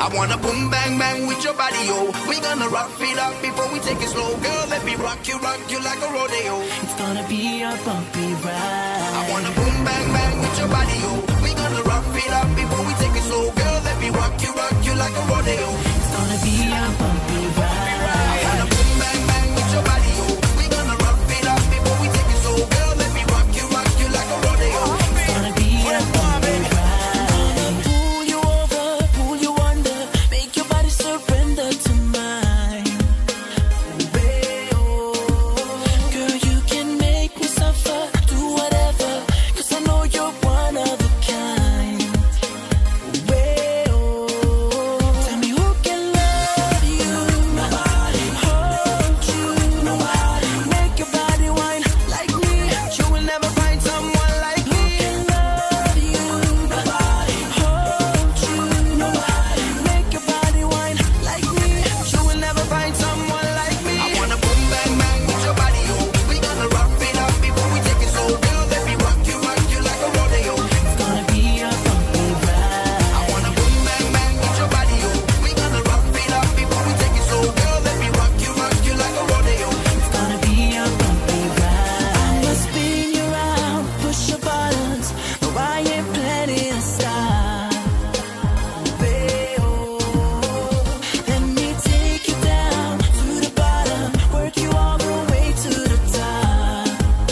wanna boom bang bang with your body, yo. We gonna rock it up before we take it slow. Girl, let me rock you like a rodeo. It's gonna be a bumpy ride. I wanna boom bang bang with your body, yo. We gonna rock it up before we take it slow. Girl, let me rock you like a rodeo. It's gonna be a bumpy ride. I wanna boom bang bang with your body, yo. We gonna rock it up before we take it slow. Girl, let me rock you like a rodeo. It's gonna be a bumpy ride. Pull you over, pull you under, make your body surrender to mine. Girl, you can make me suffer, do whatever, 'cause I know you're one of a kind. Tell me who can love you, nobody, hold you, nobody, make your body whine like me. You will never find someone like me. Who can love you, nobody, hold you, nobody, make your body whine like me. You will never find someone like me. I wanna boom bang bang with your body, yo. We gonna rock it up before we take it slow. Girl, let me rock you like a rodeo. It's gonna be a bumpy ride. I wanna boom bang bang with your body, yo. We gonna rock it up before we take it slow. Girl, let me rock you like a rodeo. It's gonna be a bumpy ride. I'ma spin you around, push your buttons. No, I ain't planning to stop. Let me take you down to the bottom, work you all the way to the top.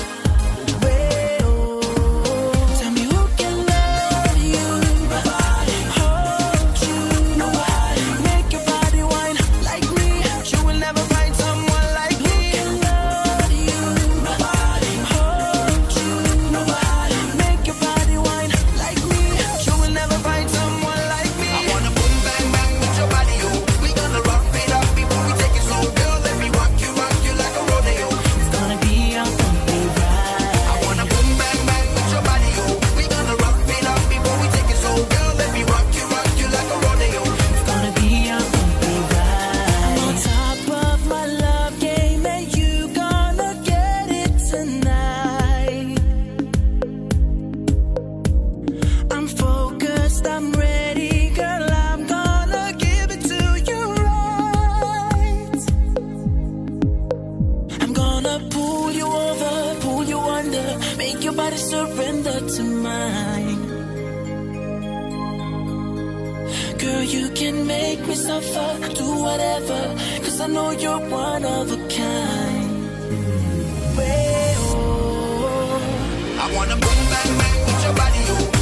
Tell me who can love you, nobody, hold you, nobody, make your body whine like me. You will never find someone like me. Who can love you, nobody, hold you, nobody, make your body whine like me. You will never find someone like me. I wanna boom bang bang with your body, yo. We gonna rock it up before we take it slow. Girl, let me rock you like a rodeo. It's gonna be a bumpy ride. I wanna boom bang bang with your body, yo. We gonna rock it up before we take it slow. Girl, let me rock you like a rodeo. It's gonna be a bumpy ride. I'm on top of my love game, and you gonna get it tonight. I'm focused, I'm ready, girl, I'm gonna give it to you right. I'm gonna pull you over, pull you under, make your body surrender to mine. Girl, you can make me suffer, do whatever, 'cause I know you're one of a kind. I wanna boom bang bang with your body, yo.